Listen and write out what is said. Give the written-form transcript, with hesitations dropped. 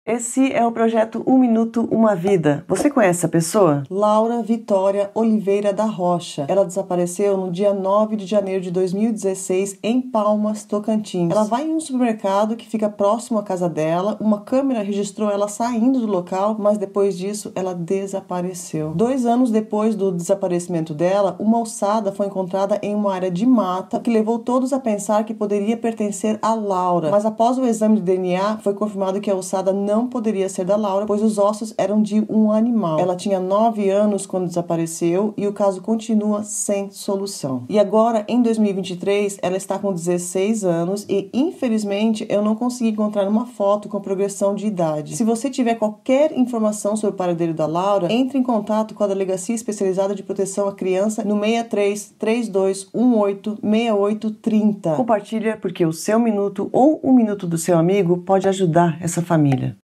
Esse é o projeto Um Minuto, Uma Vida. Você conhece a pessoa? Laura Vitória Oliveira da Rocha. Ela desapareceu no dia 9 de janeiro de 2016 em Palmas, Tocantins. Ela vai em um supermercado que fica próximo à casa dela. Uma câmera registrou ela saindo do local, mas depois disso ela desapareceu. 2 anos depois do desaparecimento dela, uma ossada foi encontrada em uma área de mata, o que levou todos a pensar que poderia pertencer a Laura. Mas após o exame de DNA, foi confirmado que a ossada não poderia ser da Laura, pois os ossos eram de um animal. Ela tinha 9 anos quando desapareceu e o caso continua sem solução. E agora, em 2023, ela está com 16 anos e, infelizmente, eu não consegui encontrar uma foto com progressão de idade. Se você tiver qualquer informação sobre o paradeiro da Laura, entre em contato com a Delegacia Especializada de Proteção à Criança no 63 3218 6830. Compartilha porque o seu minuto ou o minuto do seu amigo pode ajudar essa família.